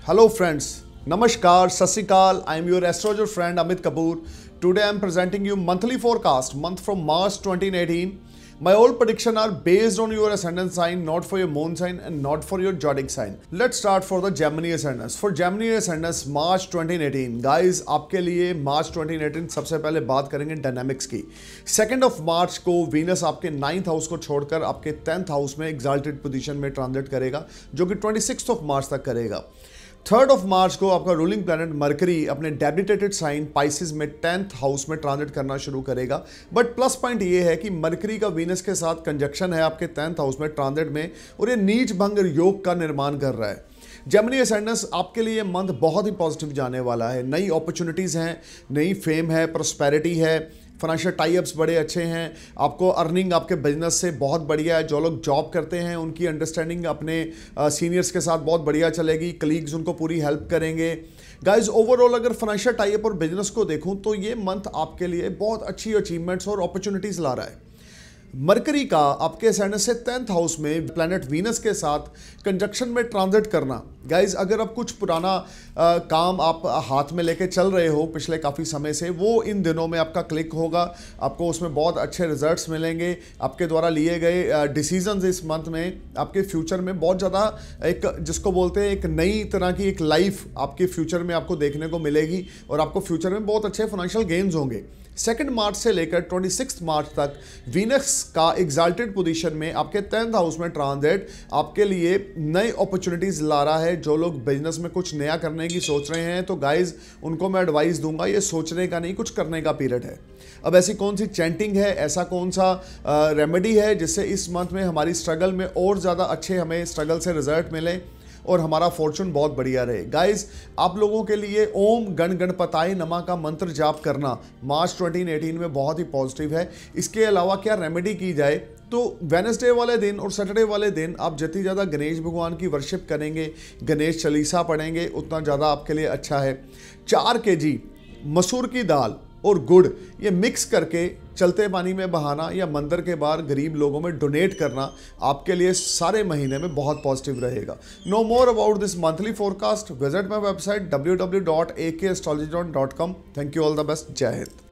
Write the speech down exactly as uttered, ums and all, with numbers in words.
Hello friends, Namaskar, Sasrikal, I am your astrologer friend Amit Kapoor. Today I am presenting you monthly forecast, month from March twenty eighteen. My all prediction are based on your ascendant sign, not for your moon sign and not for your zodiac sign. Let's start for the Gemini ascendants. For Gemini ascendants, March twenty eighteen. Guys, आपके लिए March twenty eighteen सबसे पहले बात करेंगे dynamics की. Second of March को Venus आपके ninth house को छोड़कर आपके टेंथ हाउस में एग्जाल्टेड पोजीशन में ट्रांजिट करेगा, जो कि ट्वेंटी सिक्स्थ ऑफ मार्च तक करेगा. थर्ड ऑफ मार्च को आपका रूलिंग प्लैनेट मरकरी अपने डेबिटेटेड साइन पाइसिस में टेंथ हाउस में ट्रांजिट करना शुरू करेगा. बट प्लस पॉइंट ये है कि मरकरी का वीनस के साथ कंजक्शन है आपके टेंथ हाउस में ट्रांजिट में, और ये नीच भंग योग का निर्माण कर रहा है. जेमिनी असेंडेंस आपके लिए मंथ बहुत ही पॉजिटिव जाने वाला है. नई अपॉर्चुनिटीज़ हैं, नई फेम है, प्रोस्पेरिटी है, फाइनेंशियल टाइप्स बड़े अच्छे हैं. आपको अर्निंग आपके बिजनेस से बहुत बढ़िया है. जो लोग जॉब करते हैं उनकी अंडरस्टैंडिंग अपने सीनियर्स के साथ बहुत बढ़िया चलेगी. कलीग्स उनको पूरी हेल्प करेंगे. गाइज ओवरऑल अगर फाइनेंशियल टाइप और बिजनेस को देखूं तो ये मंथ आपके लिए बहुत अच्छी अचीवमेंट्स और अपॉर्चुनिटीज़ ला रहा है. मरकरी का आपके असेंडेंस से टेंथ हाउस में प्लैनेट वीनस के साथ कंजक्शन में ट्रांजिट करना. गाइज अगर आप कुछ पुराना आ, काम आप हाथ में लेके चल रहे हो पिछले काफ़ी समय से, वो इन दिनों में आपका क्लिक होगा. आपको उसमें बहुत अच्छे रिजल्ट्स मिलेंगे. आपके द्वारा लिए गए डिसीजंस इस मंथ में आपके फ्यूचर में बहुत ज़्यादा एक जिसको बोलते हैं एक नई तरह की एक लाइफ आपके फ्यूचर में आपको देखने को मिलेगी, और आपको फ्यूचर में बहुत अच्छे फाइनेंशियल गेन्स होंगे. सेकेंड मार्च से लेकर ट्वेंटी सिक्स्थ मार्च तक वीनस का एग्जाल्टेड पोजीशन में आपके टेंथ हाउस में ट्रांजिट आपके लिए नई अपॉर्चुनिटीज़ ला रहा है. जो लोग बिजनेस में कुछ नया करने की सोच रहे हैं तो गाइज उनको मैं एडवाइस दूंगा, ये सोचने का नहीं कुछ करने का पीरियड है. अब ऐसी कौन सी चैंटिंग है, ऐसा कौन सा रेमेडी है जिससे इस मंथ में हमारी स्ट्रगल में और ज़्यादा अच्छे हमें स्ट्रगल से रिजल्ट मिले और हमारा फॉर्चून बहुत बढ़िया रहे. गाइस आप लोगों के लिए ओम गण गणपताय नमः का मंत्र जाप करना मार्च ट्वेंटी एटीन में बहुत ही पॉजिटिव है. इसके अलावा क्या रेमेडी की जाए तो वेडनेसडे वाले दिन और सैटरडे वाले दिन आप जितनी ज़्यादा गणेश भगवान की वर्शिप करेंगे, गणेश चालीसा पढ़ेंगे, उतना ज़्यादा आपके लिए अच्छा है. चार के जी मसूर की दाल और गुड़ ये मिक्स करके चलते पानी में बहाना या मंदिर के बाहर गरीब लोगों में डोनेट करना आपके लिए सारे महीने में बहुत पॉजिटिव रहेगा. Know more about this monthly forecast, visit my website W W W dot A K astrology dot com. Thank you, all the best, Jai Hind.